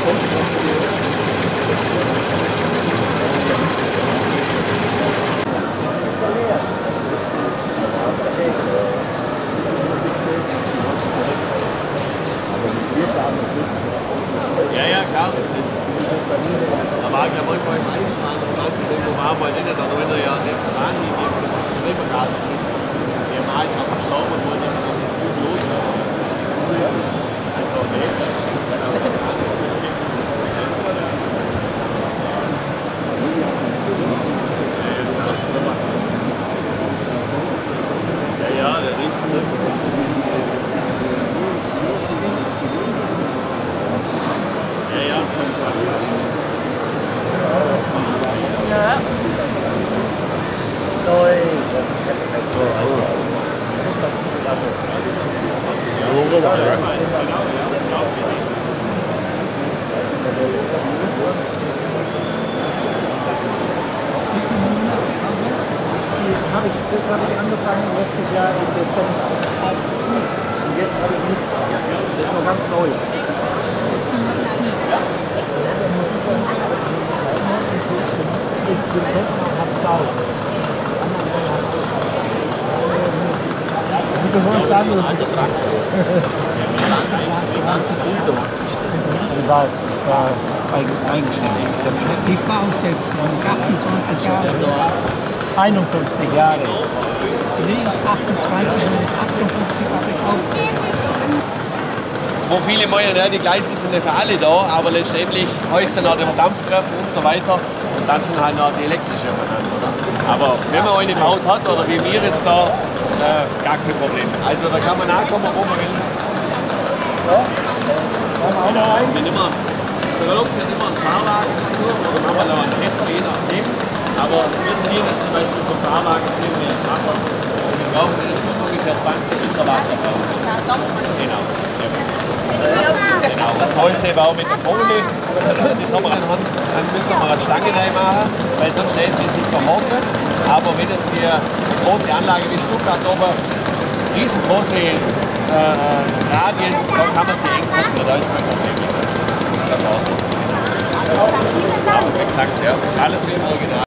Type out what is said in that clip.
Ja, ja, klar. Da war ich ja manchmal im Einfahren und dann irgendwo war mal nicht, dann wenn er ja den Plan gegeben, das ist Schrebergarten ist. Der war halt auf dem Staub und wollte dann auf den Zug los. Also, nee. Ja, ja, der Riesenzirkus. Ja, ja. Ja. Rồi. Das habe ich angefangen letztes Jahr im Dezember. Und jetzt habe ich nicht. Das ist noch ganz neu. Du gehörst da nur. Das war eigenständig. Die Frau ist jetzt 28 Jahre. 51 Jahre. Nee, 28 und 58 habe ich auch. Wo viele meinen, ja, die Gleise sind nicht für alle da, aber letztendlich heißt dann auch der Dampfkräfte und so weiter und dann sind halt noch die elektrische voneinander, oder? Aber wenn man eine gebaut hat, oder wie wir jetzt da, gar kein Problem. Also da kann man nachkommen, wo man will. Ja, Genau. Wenn immer, so erlaubt wird immer ein Fahrwagen dazu, oder machen wir da einen Ketter, je nachdem. Aber wir ziehen jetzt zum Beispiel vom Fahrwagen ziehen wir ins Wasser und wir brauchen in der Stunde ungefähr 20 Liter Wasser. Genau. Genau, das Holz eben auch mit der Kohle, das haben wir anhand, dann müssen wir eine Stange reinmachen, weil sonst stellen die sich verhorten. Aber wenn jetzt die große Anlage wie Stuttgart oben, riesengroße Radien, da kann man sie eng kochen, da ist kein Problem. Das war's. Exakt, ja. Alles wie im Original.